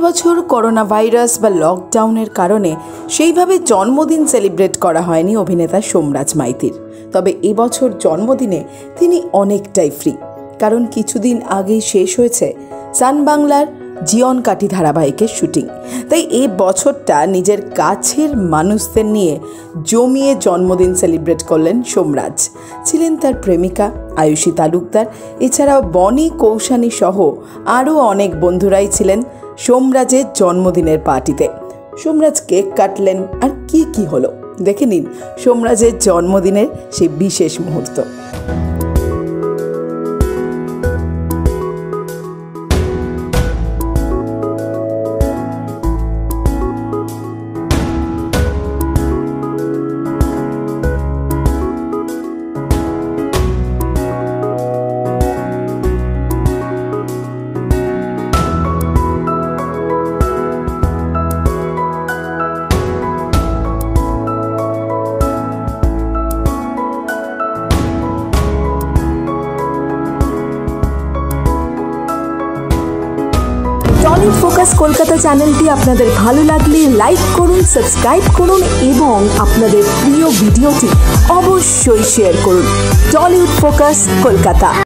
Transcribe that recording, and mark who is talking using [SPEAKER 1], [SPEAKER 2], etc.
[SPEAKER 1] বছর corona virus বা লকডাউনের কারণে সেইভাবে জন্মদিন সেলিব্রেট করা হয়নি অভিনেতা সোমরাজ মাইতির। তবে এবছর জন্মদিনে তিনি অনেকটাই ফ্রি, কারণ কিছুদিন আগেই শেষ হয়েছে সান বাংলার জিয়নকাঠি ধারাবাহিকের শুটিং। তাই এই বছরটা নিজের কাছের মানুষদের নিয়ে জমিয়ে জন্মদিন সেলিব্রেট করলেন সোমরাজ। ছিলেন তার প্রেমিকা আয়ুষী তালুকদার, এছাড়াও বনি কৌশানী সহ আরও অনেক বন্ধুরাই ছিলেন সোমরাজের জন্মদিনের পার্টিতে। সোমরাজ কেক কাটলেন, আর কি হলো দেখে নিন সোমরাজের জন্মদিনের সেই বিশেষ মুহূর্ত।
[SPEAKER 2] টলিউড ফোকাস কলকাতা চ্যানেলটি আপনাদের ভালো লাগলে লাইক করুন, সাবস্ক্রাইব করুন এবং আপনাদের প্রিয় ভিডিওটি অবশ্যই শেয়ার করুন। Tollywood focus Kolkata.